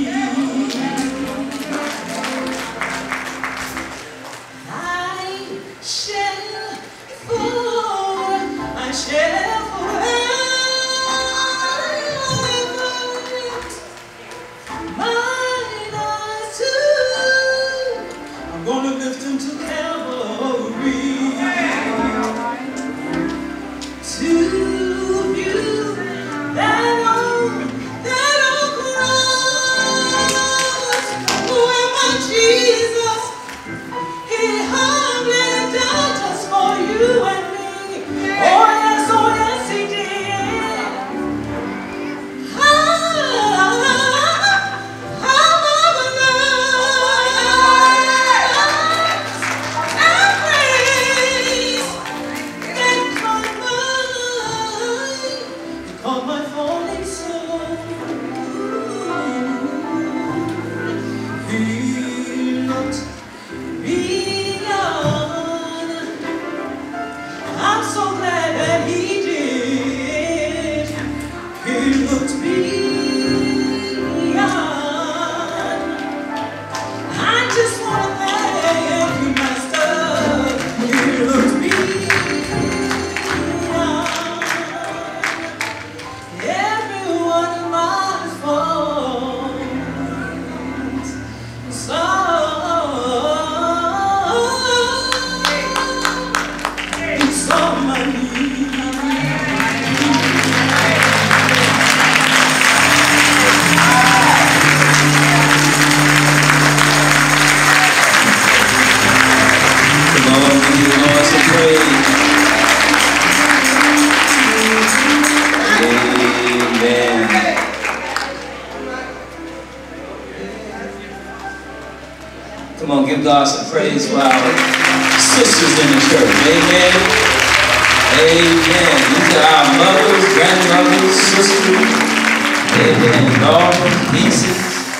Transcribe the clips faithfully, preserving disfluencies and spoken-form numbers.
Come on, give God some praise for our sisters in the church. Amen. Amen. These are our mothers, grandmothers, sisters. Amen. Daughters, nieces.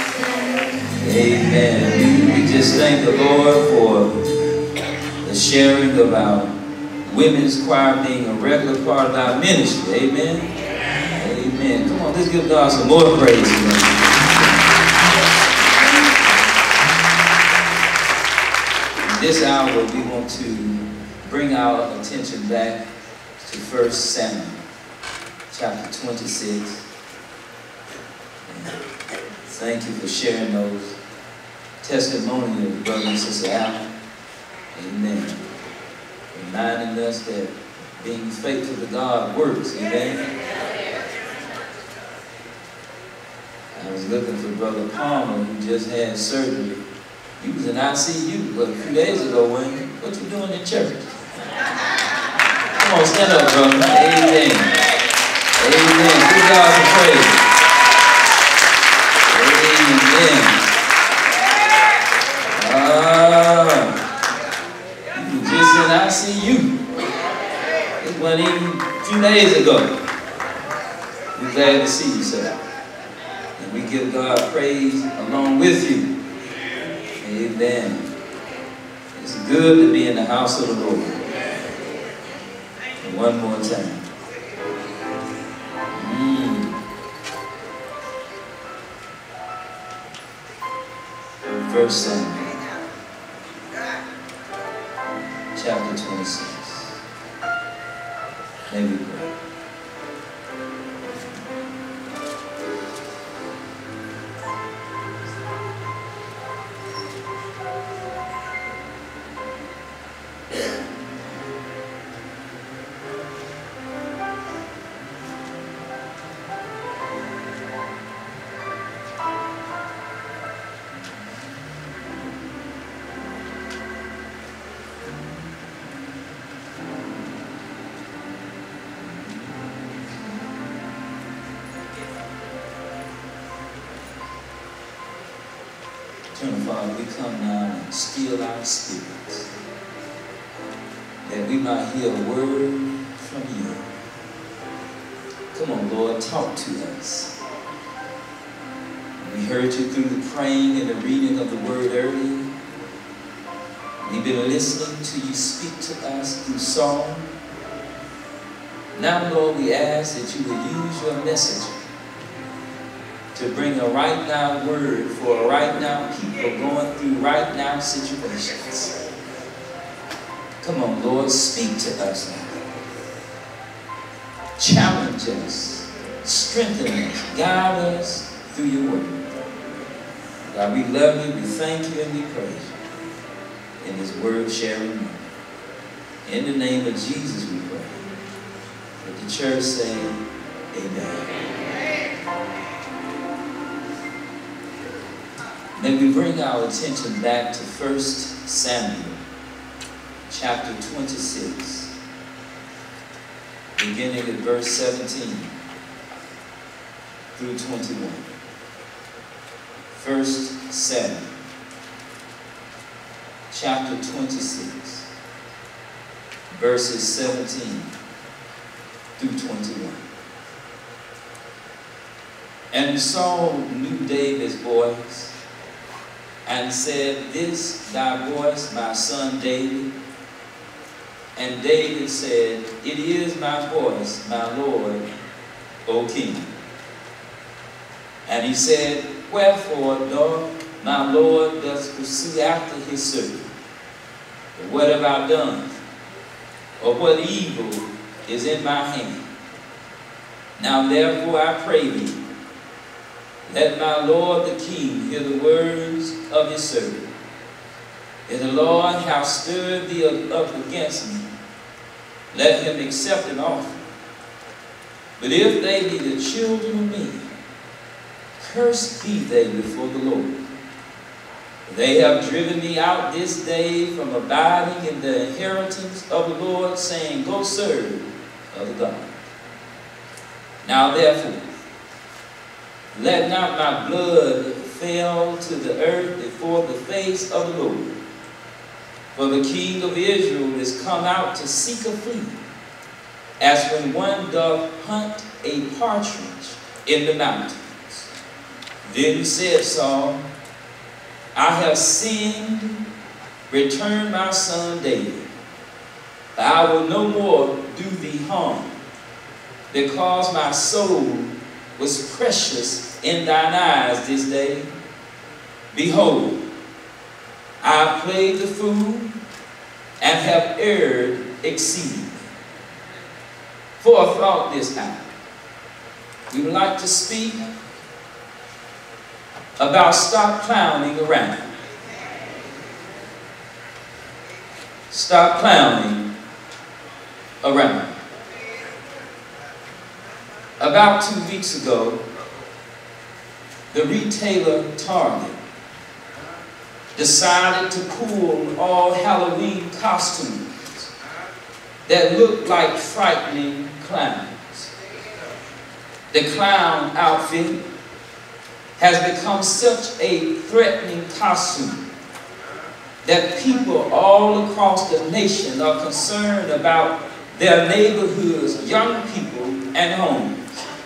Amen. We, we just thank the Lord for the sharing of our women's choir being a regular part of our ministry. Amen. Amen. Come on, let's give God some more praise. Amen. This hour we want to bring our attention back to First Samuel chapter twenty-six. Thank you for sharing those testimonials, brother and sister Allen. Amen. Reminding us that being faithful to God works. Amen. I was looking for Brother Palmer, who just had surgery. He was in I C U but a few days ago. Wayne, what you doing in church? Come on, stand up, brother. Amen. Amen. Give God some praise. Amen. Ah, you were just in I C U. It wasn't even a few days ago. We're glad to see you, sir. And we give God praise along with you. Amen. It's good to be in the house of the Lord. And one more time. Mm. First Samuel, chapter twenty-six. May we pray. Father, we come now and still our spirits, that we might hear a word from you. Come on, Lord, talk to us. We heard you through the praying and the reading of the word earlier. We've been listening to you speak to us through song. Now, Lord, we ask that you will use your messenger to bring a right now word for a right now people going through right now situations. Come on, Lord, speak to us now. Challenge us, strengthen us, guide us through your word. God, we love you, we thank you, and we praise you in this word sharing moment. In the name of Jesus we pray. Let the church say, amen. May we bring our attention back to First Samuel chapter twenty-six, beginning at verse seventeen through twenty-one. First Samuel chapter twenty-six, verses seventeen through twenty-one. And Saul knew David's voice, and said, This thy voice, my son David? And David said, It is my voice, my Lord, O king. And he said, Wherefore doth my Lord doth pursue after his servant? But what have I done? Or what evil is in my hand? Now therefore I pray thee, let my Lord the king hear the words of his servant. If the Lord hath stirred thee up against me, let him accept an offering. But if they be the children of men, cursed be they before the Lord. They have driven me out this day from abiding in the inheritance of the Lord, saying, Go serve other gods. Now therefore, let not my blood fall to the earth before the face of the Lord. For the king of Israel is come out to seek a flea, as when one doth hunt a partridge in the mountains. Then said Saul, I have sinned, return my son David. I will no more do thee harm, because my soul was precious in thine eyes this day. Behold, I have played the fool, and have erred exceedingly. For throughout this hour, we would like to speak about stop clowning around. Stop clowning around. About two weeks ago, the retailer Target decided to pull all Halloween costumes that looked like frightening clowns. The clown outfit has become such a threatening costume that people all across the nation are concerned about their neighborhoods, young people, and homes.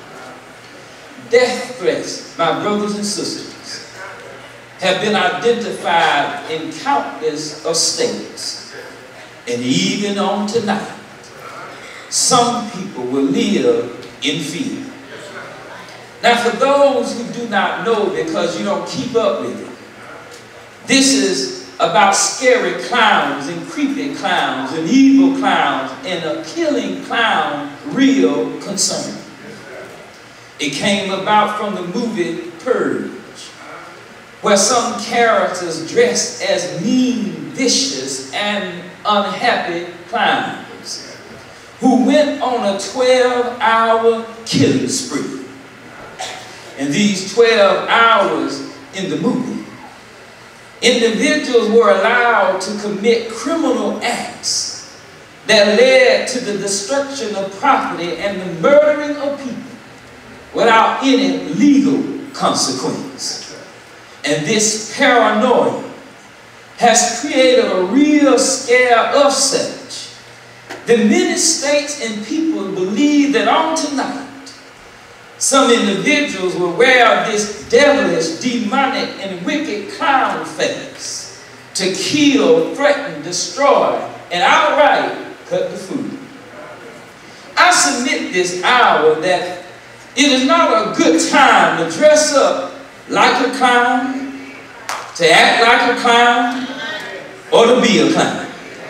Death threats, my brothers and sisters, have been identified in countless of states. And even on tonight, some people will live in fear. Now, for those who do not know, because you don't keep up with it, this is about scary clowns and creepy clowns and evil clowns and a killing clown real concern. It came about from the movie Purge, where some characters dressed as mean, vicious, and unhappy clowns who went on a twelve hour killing spree. In these twelve hours in the movie, individuals were allowed to commit criminal acts that led to the destruction of property and the murdering of people without any legal consequence. And this paranoia has created a real scare of such that many states and people believe that on tonight, some individuals will wear this devilish, demonic, and wicked clown face to kill, threaten, destroy, and outright cut the food. I submit this hour that It is not a good time to dress up like a clown, to act like a clown, or to be a clown.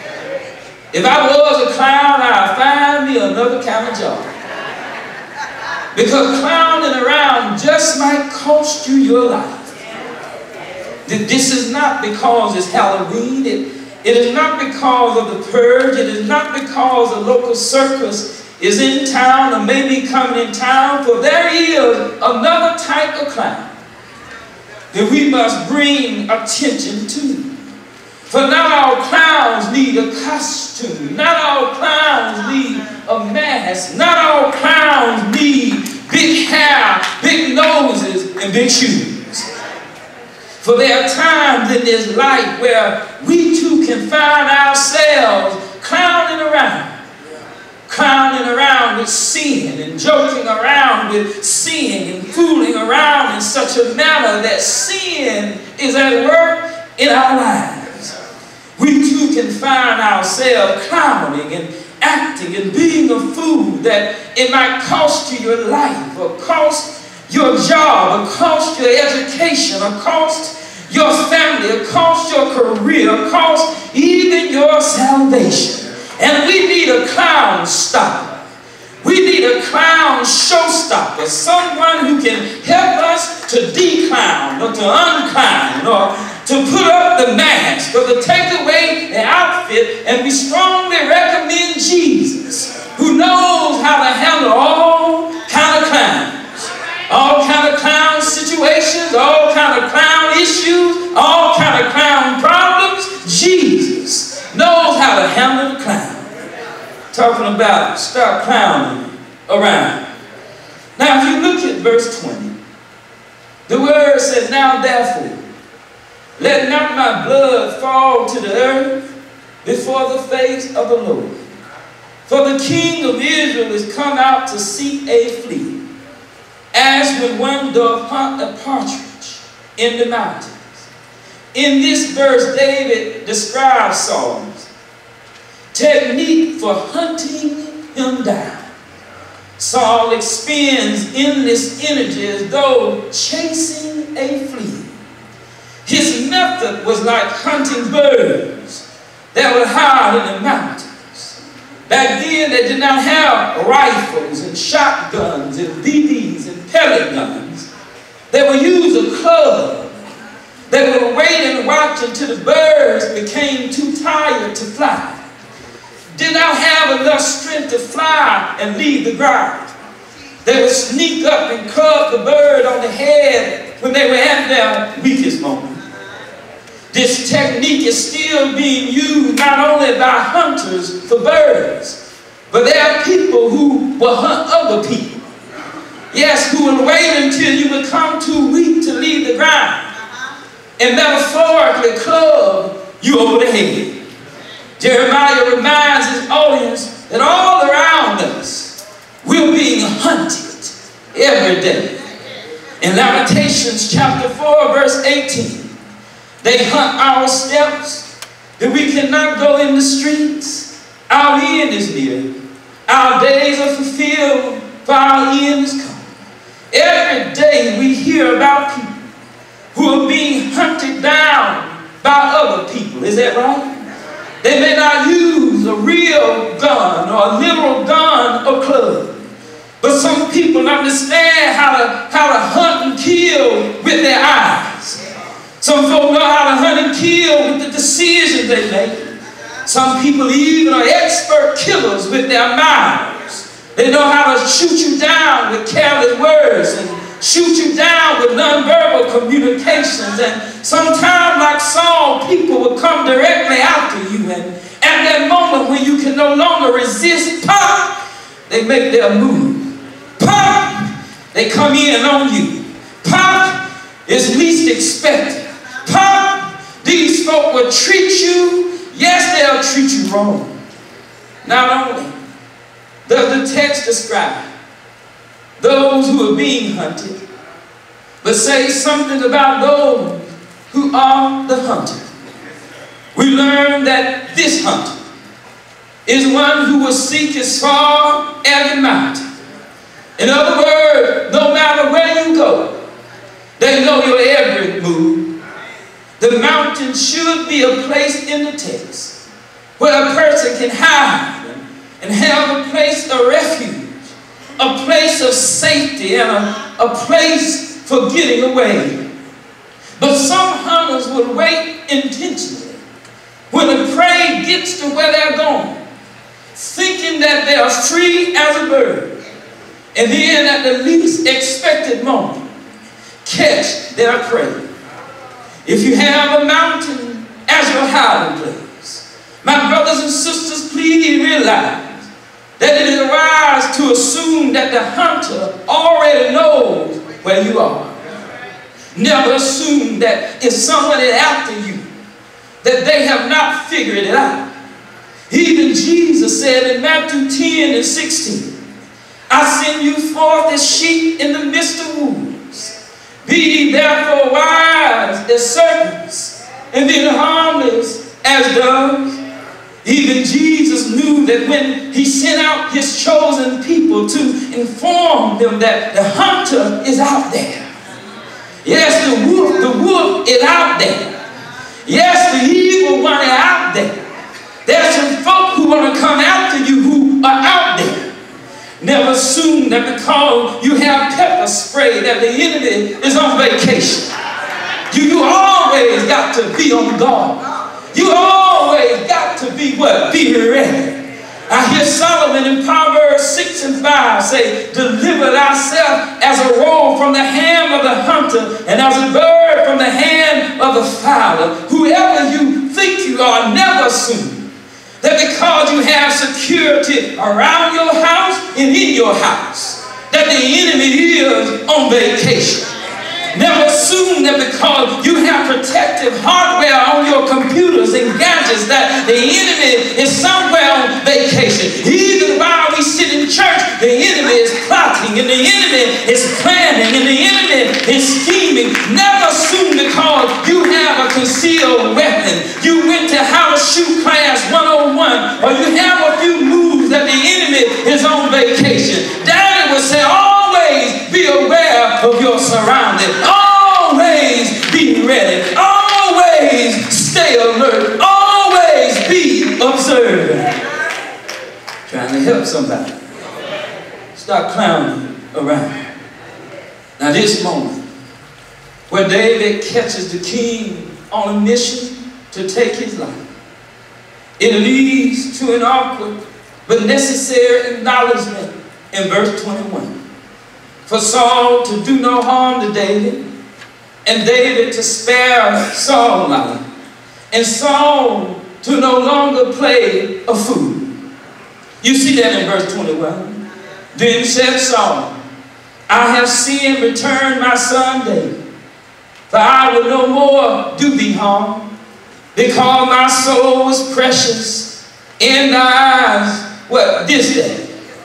If I was a clown, I'd find me another kind of job. Because clowning around just might cost you your life. This is not because it's Halloween. It, it is not because of the purge. It is not because a local circus is in town or maybe coming in town. For there is another type of clown that we must bring attention to. For not all clowns need a costume. Not all clowns need a mask. Not all clowns need big hair, big noses, and big shoes. For there are times in this life where we too can find ourselves clowning around. Clowning around with sin and joking around with sin and fooling around in such a manner that sin is at work in our lives. We too can find ourselves clowning and acting and being a fool that it might cost you your life or cost your job, or cost your education, or cost your family, or cost your career, or cost even your salvation. And we need a clown stopper. We need a clown showstopper, someone who can help us to declown or to unclown or to put up the mask or to take away the outfit. And we strongly recommend Jesus, who knows how to handle all kind of clowns. All kind of clown situations, all kind of clown issues, all kind of clown problems. Jesus knows how to handle the clown. Talking about start clowning around. Now if you look at verse twenty, the word says, now therefore, let not my blood fall to the earth before the face of the Lord. For the king of Israel is come out to seek a flea, as when one doth hunt a partridge in the mountains. In this verse, David describes Saul's technique for hunting him down. Saul expends endless energy as though chasing a flea. His method was like hunting birds that would hide in the mountains. Back then, they did not have rifles and shotguns and B Bs and pellet guns. They would use a club. They would wait and watch until the birds became too tired to fly. Did not have enough strength to fly and leave the ground. They would sneak up and club the bird on the head when they were at their weakest moment. This technique is still being used not only by hunters for birds, but there are people who will hunt other people. Yes, who will wait until you become too weak to leave the ground and metaphorically club you over the head. Jeremiah reminds his audience that all around us we're being hunted every day. In Lamentations chapter four, verse eighteen, they hunt our steps, that we cannot go in the streets. Our end is near. Our days are fulfilled, for our end is come. Every day we hear about people who are being hunted down by other people. Is that right? They may not use a real gun or a literal gun or club. But some people understand how to, how to hunt and kill with their eyes. Some folk know how to hunt and kill with the decisions they make. Some people even are expert killers with their mouths. They know how to shoot you down with careless words and shoot you down with nonverbal communications. And sometimes, like Saul, people will come directly after you. And at that moment when you can no longer resist, pop, they make their move. Pop, they come in on you. Pop is least expected. Pop, these folk will treat you, yes, they'll treat you wrong. Not only does the text describe those who are being hunted, but say something about those who are the hunted. We learn that this hunter is one who will seek as far as the mountain. In other words, be a place in the text where a person can hide and have a place of refuge, a place of safety, and a, a place for getting away. But some hunters will wait intentionally when the prey gets to where they're going, thinking that they are free as a bird, and then at the least expected moment, catch their prey. If you have a mountain as your hiding place, my brothers and sisters, please realize that it is wise to assume that the hunter already knows where you are. Never assume that if someone is after you, that they have not figured it out. Even Jesus said in Matthew ten and sixteen, I send you forth as sheep in the midst of wolves. Be ye therefore wise as serpents, and then harmless as doves. Even Jesus knew that when he sent out his chosen people to inform them that the hunter is out there. Yes, the wolf, the wolf is out there. Yes, the evil one is out there. There's some folk who want to come after you who are out there. Never assume that because you have pepper spray that the enemy is on vacation. You, you always got to be on guard. You always got to be what? Be ready. I hear Solomon in Proverbs six and five say, deliver thyself as a roe from the hand of the hunter, and as a bird from the hand of the fowler. Whoever you think you are, never assume that because you have security around your house and in your house, that the enemy is on vacation. Never assume that because you have protective hardware on your computers and gadgets that the enemy is somewhere on vacation. Even while we sit in church, the enemy is plotting and the enemy is planning and the enemy is scheming. Never assume because you have a concealed weapon, you went to how to shoot class one oh one, or you have a few moves that the enemy is on vacation. Daddy would say, always be aware of your surroundings. Always be ready. Always stay alert. Always be observant. Trying to help somebody. Stop clowning around. Now this moment where David catches the king on a mission to take his life, it leads to an awkward but necessary acknowledgement in verse twenty-one. For Saul to do no harm to David, and David to spare Saul's life, and Saul to no longer play a fool. You see that in verse twenty-one. Then said Saul, I have sinned, return my son David, for I will no more do thee harm, because my soul is precious in thy eyes. What? This day.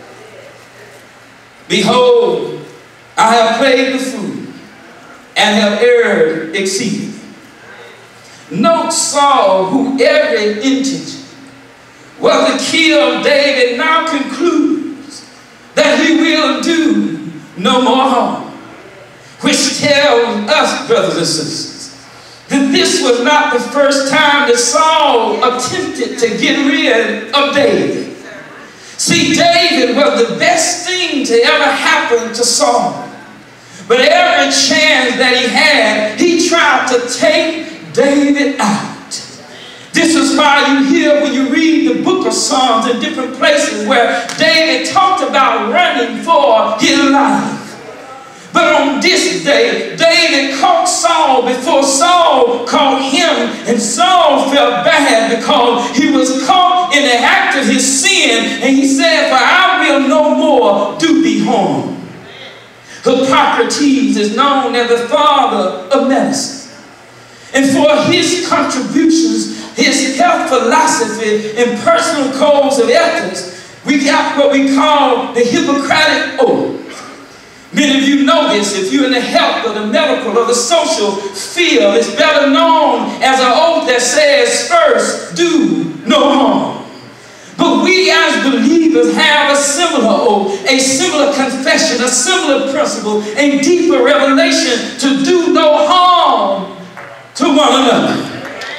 Behold, I have played the fool, and have erred exceedingly. Note Saul, who every intention was to kill David, now concludes that he will do no more harm, which tells us, brothers and sisters, that this was not the first time that Saul attempted to get rid of David. See, David was the best thing to ever happen to Saul. But every chance that he had, he tried to take David out. This is why you hear when you read the book of Psalms in different places where David talked about running for his life. But on this day, David caught Saul before Saul caught him, and Saul felt bad because he was caught in the act of his sin, and he said, for I will no more do thee harm. Hippocrates is known as the father of medicine, and for his contributions, his health philosophy, and personal codes of ethics, we got what we call the Hippocratic Oath. Many of you know this. If you're in the health or the medical or the social field, it's better known as an oath that says, first, do no harm. But we as believers have a similar oath, a similar confession, a similar principle, a deeper revelation to do no harm to one another.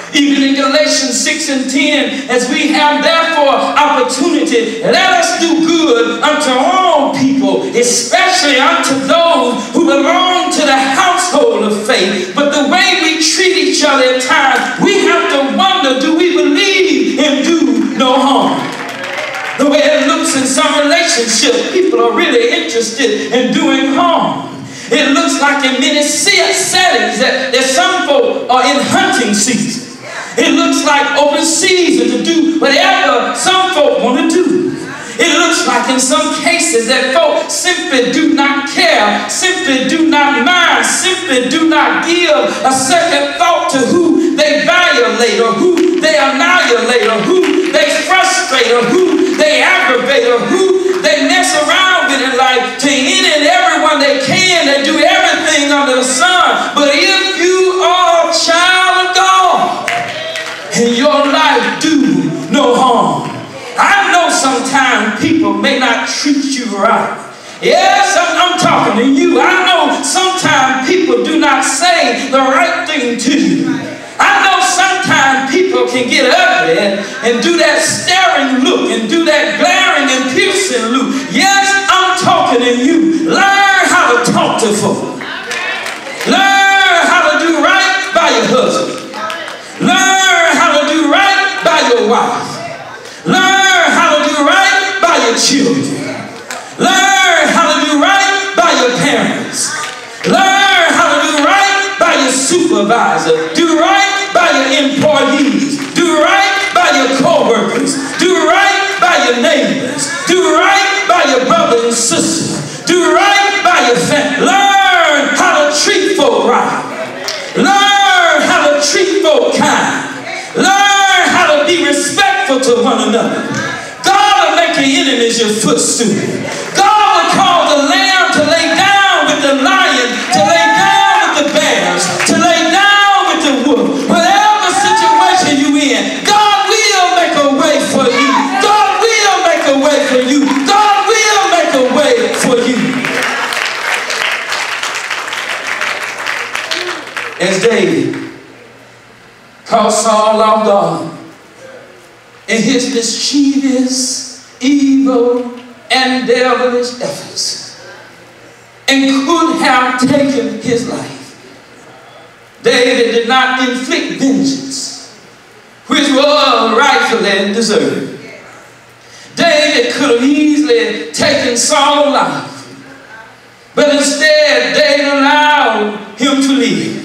Even in Galatians six and ten, as we have therefore opportunity, let us do good unto all people, especially unto those who belong to the household of faith. But the way we treat each other at times, we have to wonder, do we believe in do no harm? The way it looks in some relationships, people are really interested in doing harm. It looks like in many settings that, that some folk are in hunting season. It looks like open season to do whatever some folk want to do. It looks like in some cases that folk simply do not care, simply do not mind, simply do not give a second thought to who they violate or who they annihilate or who they frustrate or who they aggravate or who they mess around with in life. To any and everyone they can, they do everything under the sun. But if you are a child of God, and your life do no harm. I know sometimes people may not treat you right. Yes, I'm, I'm talking to you. I know sometimes people do not say the right thing to you. I know sometimes people can get ugly and, and do that staring look and do that glaring and piercing look. Yes, I'm talking to you. Learn how to talk to folk. Learn how to do right by your husband. Learn how to do right by your wife. Learn how to do right by your children. Learn how to do right by your parents. Learn how to do right by your supervisor. Do right by your employees. Do right by your co-workers. Do right by your neighbors. Do right by your brothers and sisters. Do right by your family. Learn how to treat folk right. Learn how to treat folk kind. Learn how to be respectful to one another. God will make your enemies your footstool. God will cause the lamb to lay down with the lion, to lay down with the bears, to lay down with the wolf. Whatever situation you're in, God will make a way for you. God will make a way for you. God will make a way for you. As David called Saul off guard in his mischievous, evil, and devilish efforts, and could have taken his life. David did not inflict vengeance, which was rightfully and deserved. David could have easily taken Saul's life, but instead David allowed him to live.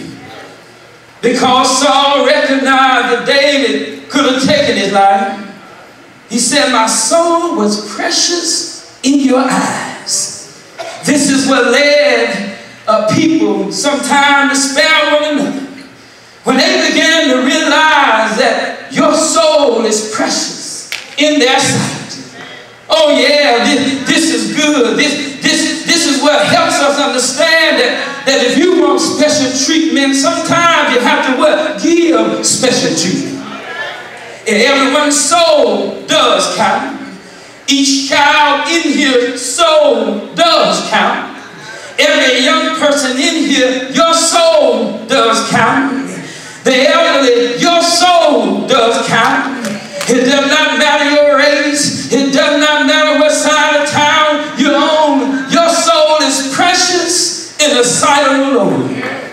Because Saul recognized that David could have taken his life, he said, my soul was precious in your eyes. This is what led uh, people sometimes to spare one another. When they began to realize that your soul is precious in their sight. Oh yeah, this, this is good. This, this, this is what helps us understand that that if you want special treatment, sometimes you have to what? Give special treatment. And everyone's soul does count. Each child in here, soul does count. Every young person in here, your soul does count. The elderly, your soul does count. It does not matter your race. It does not matter what side of town you're on. Your soul is precious in the sight of the Lord.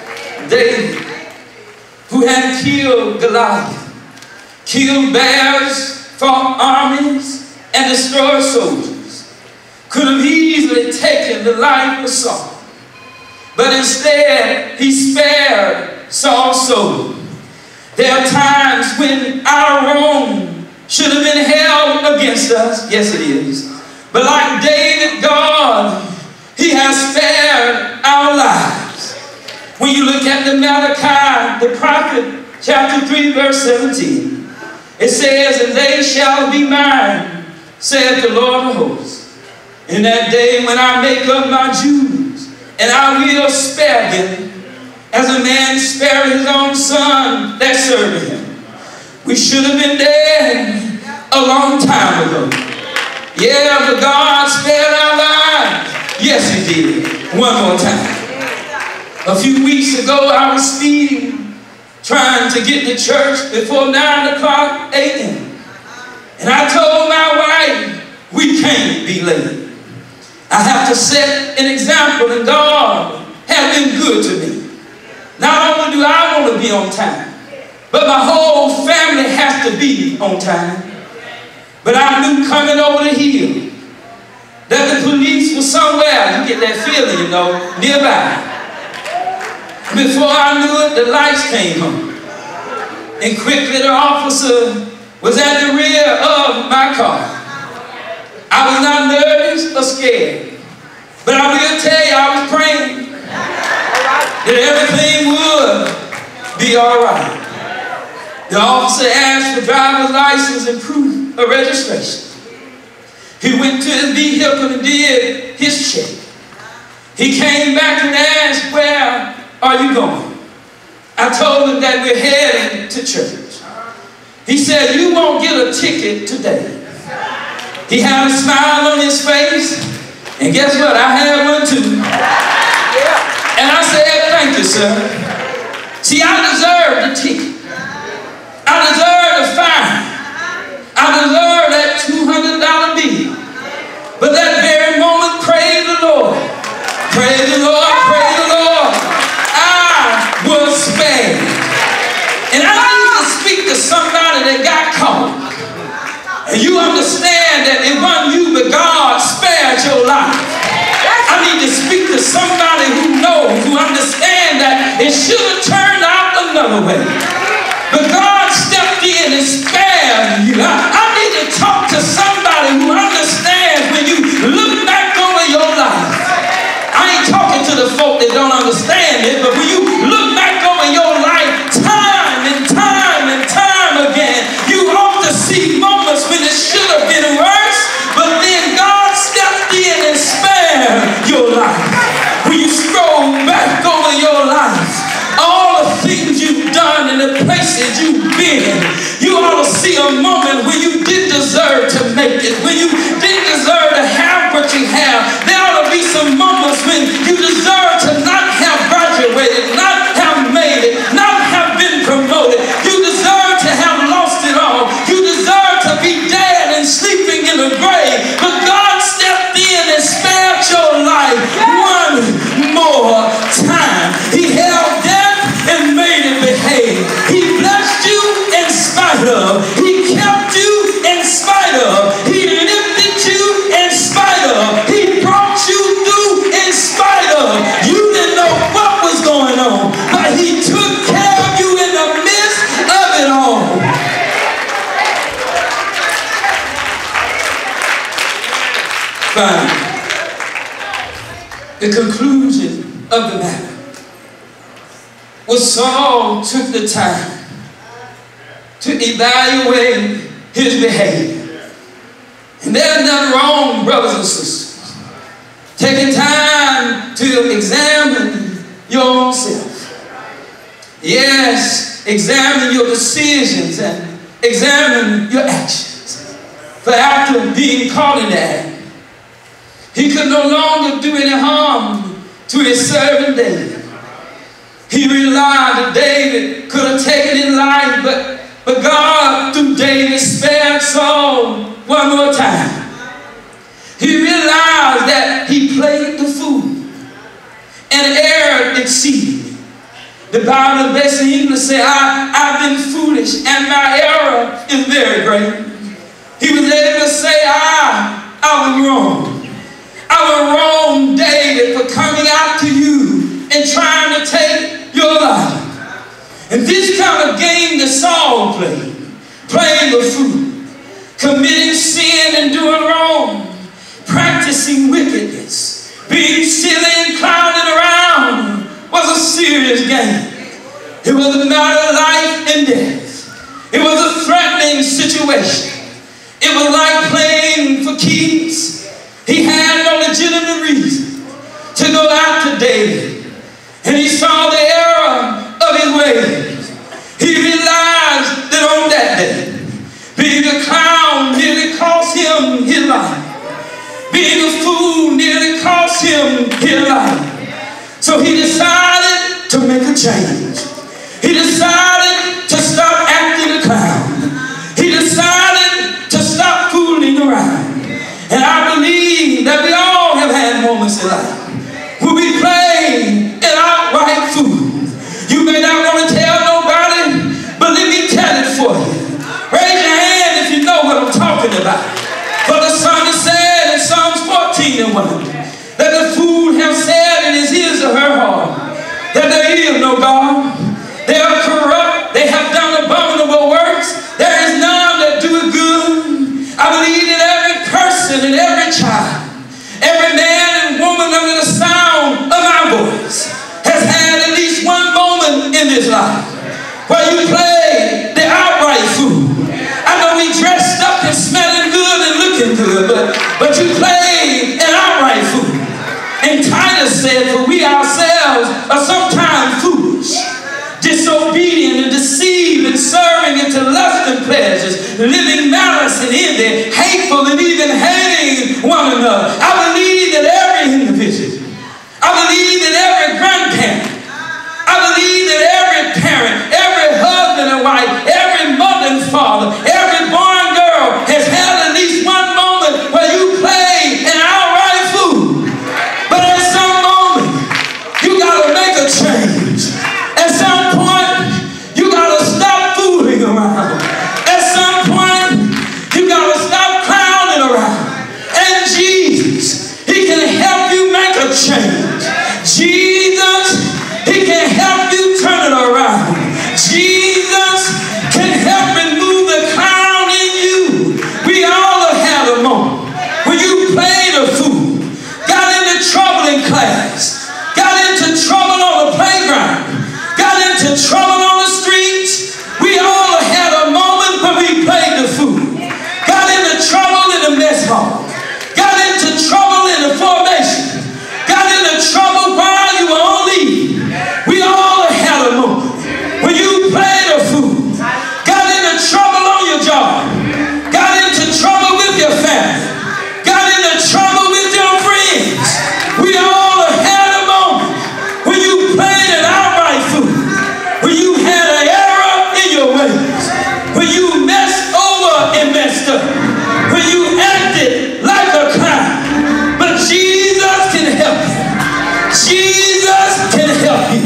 David, who had killed Goliath, killed bears, fought armies, and destroyed soldiers, could have easily taken the life of Saul. But instead, he spared Saul's soul. There are times when our wrong should have been held against us. Yes, it is. But like David, God, he has spared our lives. When you look at the Malachi, the prophet, chapter three, verse seventeen, it says, and they shall be mine, saith the Lord of hosts, in that day when I make up my Jews, and I will spare them, as a man spared his own son that served him. We should have been dead a long time ago. Yeah, but God spared our lives. Yes, he did. One more time. A few weeks ago, I was speeding, trying to get to church before nine o'clock a m And I told my wife, we can't be late. I have to set an example, and God has been good to me. Not only do I want to be on time, but my whole family has to be on time. But I knew coming over the hill that the police was somewhere, you get that feeling, you know, nearby. Before I knew it, the lights came on. And quickly the officer was at the rear of my car. I was not nervous or scared, but I will tell you, I was praying that everything would be all right. The officer asked for driver's license and proof of registration. He went to his vehicle and did his check. He came back and asked, where are you going? I told him that we're heading to church. He said, you won't get a ticket today. He had a smile on his face, and guess what? I had one too. And I said, thank you, sir. See, I deserve the ticket. I deserve the fine. I deserve that two hundred dollar bill. But that very moment, praise the Lord. Praise the Lord, praise the Lord. I was spared. And I need to speak to somebody that got caught. And you understand that it wasn't you, but God spared your life. I need to speak to somebody who knows, who understands that it should have turned out another way. But God stepped in and spared you. I, I need to talk to somebody who understands when you look back over your life. I ain't talking to the folk that don't understand it, but when you look back over your life time and time and time again, you ought to see moments when it should have been worse, but then God stepped in and spared your life. When you scroll back over your life, all the things you've done and the places you've been, you ought to see a moment when you didn't deserve to make it, when you didn't deserve to have what you have. There ought to be some moments when you deserve to not have graduated, not have made it, not have been promoted. You deserve to have lost it all. You deserve to be dead and sleeping in the grave. But God stepped in and spared your life one more time. He held death and made it behave. He blessed you in spite of. He kept you in spite of. He lifted you in spite of. He brought you through in spite of. You didn't know what was going on, but he took care of you in the midst of it all. Fine. The conclusion of the matter was Saul took the time to evaluate his behavior. And there's nothing wrong, brothers and sisters, taking time to examine your own self. Yes, examine your decisions and examine your actions. For after being caught in the act, he could no longer do any harm to his servant David. He realized that David could have taken his life, but, but God, through David, spared Saul one more time. He realized that he played the fool and erred exceedingly. The Bible, the best in English, says, I, I've been foolish and my error is very great. He was able to say, I, I was wrong. I was wrong, David, for coming out to you and trying to take your life. And this kind of game that Saul played, playing the fool, committing sin and doing wrong, practicing wickedness, being silly and clowning around, was a serious game. It was a matter of life and death. It was a threatening situation. It was like playing for keeps. He had no legitimate reason to go after David. And he saw the error of his ways. He realized that on that day, being a clown nearly cost him his life. Being a fool nearly cost him his life. So he decided to make a change. He decided to stop acting a clown. He decided to stop fooling around. And I believe that we all have had moments in life where we play an outright fool. You may not want to tell nobody, but let me tell it for you. Raise your hand if you know what I'm talking about. For the psalmist said in Psalms fourteen and one, that the fool have said in his ears of her heart, that there is no God. They are corrupt. They have done abominable works. There is none that do it good. I believe that every person and every child, every man and woman under the sound of my voice has had at least one moment in this life where you play the outright fool. I know we dressed up and smelling good and looking good, but, but you played an outright fool. And Titus said, for we ourselves are sometimes foolish, disobedient and deceived and serving into lust and pleasures, living malice and envy, hateful and even hating one another. I believe that every individual, I believe that every grandparent, I believe that every parent, every husband and wife, every mother and father, every boy and girl has had at least one moment where you play an outright fool. But at some moment, you got to make a change. At some point, you got to stop fooling around. At some point, you got to stop clowning around. And Jesus, He can help you make a change. Jesus, He can help you turn it around. Jesus can help remove the clown in you. We all have had a moment when you played a fool, got into trouble in class, got into trouble on the playground, got into trouble on the streets. We all had a moment when we played the fool, got into trouble in the mess hall, got into trouble in the formation, got into trouble while you were on leave. We all had a moment when you played a fool, got into trouble on your job, got into trouble with your family, got into trouble with your friends. We all had a moment when you played an outright fool, when you had an error in your ways, when you messed over and messed up, when you acted like a clown. But Jesus can help you. Jesus can help you.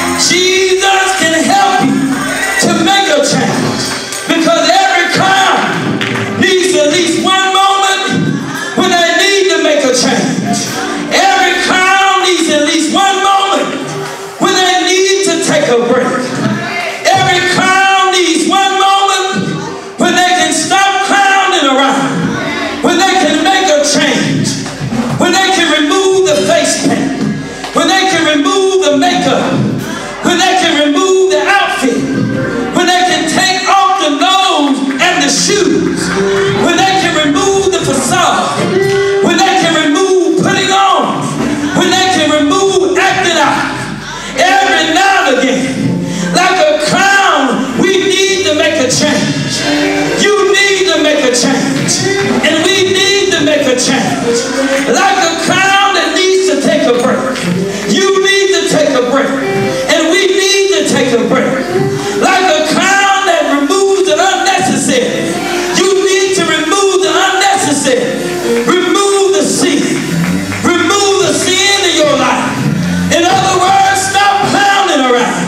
Jesus can help you to make a change. Because every clown needs at least one moment when they need to make a change. Every clown needs at least one moment when they need to take a break. Every clown needs one moment when they can stop clowning around, when they can make a change, when they can remove the face paint, when they can remove the makeup, when they can remove the outfit, when they can take off the nose and the shoes, when they can remove the facade, when they can remove putting on, when they can remove acting out. Every now and again, like a clown, we need to make a change. You need to make a change. And we need to make a change. Like a clown that needs to take a break. You need to take a break. And we need to take a break. Like a clown that removes the unnecessary. You need to remove the unnecessary. Remove the sin. Remove the sin in your life. In other words, stop clowning around.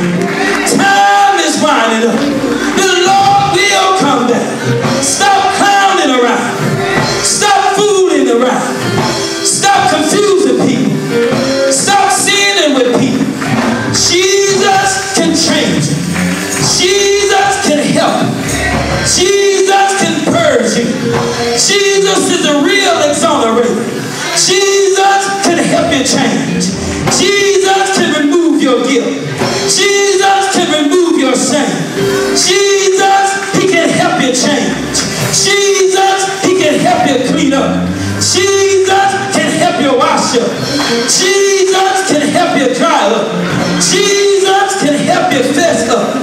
Time is winding up. The Lord will come back. Stop clowning around. Stop fooling around. Stop confusing people. Stop sinning with people. Jesus can change you. Jesus can help you. Jesus can purge you. Jesus is a real exonerator. Jesus can help you change. Jesus can remove your guilt. Jesus can remove your shame. Jesus, He can help you change. Jesus, He can help you clean up. Jesus can help you wash up. Jesus can help you dry up. Jesus can help you fess up.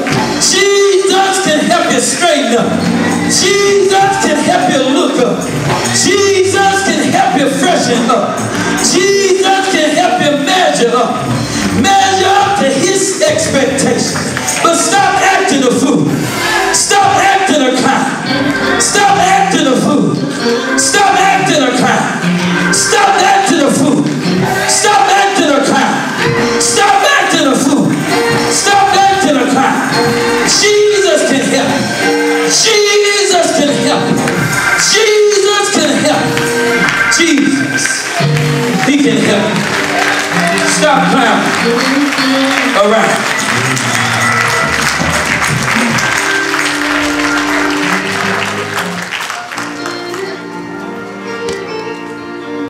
Jesus can help you straighten up. Jesus can help you look up. Jesus can help you freshen up. Jesus can help you measure up. Measure up to His expectations. But stop He can help you. Stop clowning around.